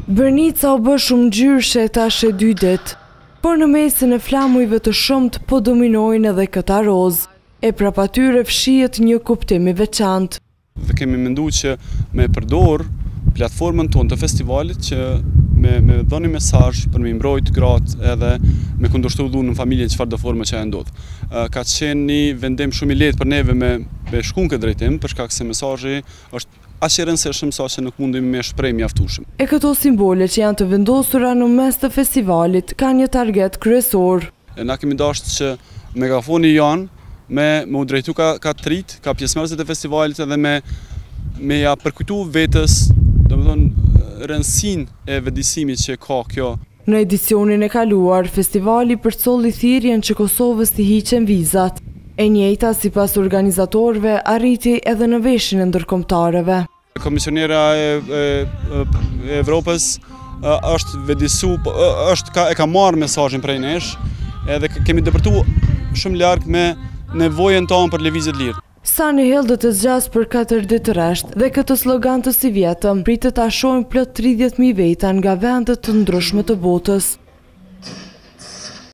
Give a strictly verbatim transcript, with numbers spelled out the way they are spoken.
Bërnica u bë shumë ngjyrshe tash e dy ditë, por në mesin e flamujve të shumt po dominojnë edhe këta rozë, e prap atyre fshihet një kuptim i veçantë. Dhe kemi menduar që me përdor platformën tonë të festivalit që me, me dhënë mesazh për me mbrojt gratë edhe me kundërshtu dhunë në familje çfarë do forme që e ndodh. Ka qenë një vendim shumë i lehtë për neve me, me shku në këtë drejtim, për shkak se mesazhi është aq i rëndësishëm sa që nuk mundemi me shpreh mjaftueshëm. E këto simbole që janë të vendosura në mes të festivalit kanë një target kryesor. E na kemi dashur që megafoni janë me me u drejtu ka ka trit, ka pjesëmarrësit e festivalit edhe me me ja përkujtu vetës, domethënë rëndësinë e vëdësimit që ka kjo. Në edicionin e kaluar, festivali përcolli thirrjen që Kosovës t'i hiqen vizat. E njëjta sipas organizatorëve arriti edhe në veshin e ndërkombëtarëve. Komisionera e, e, e Evropës është vëdësu, është ka, e ka marrë mesazhin prej nesh, edhe kemi depërtuar shumë larg me nevojën tonë për lëvizje të lirë. Sani Hill do të zgjas për katër ditë rresht dhe këtë slogan të si vjetëm pritet ta shohim plot tridhjetë mijë veta nga vende të ndryshme të botës.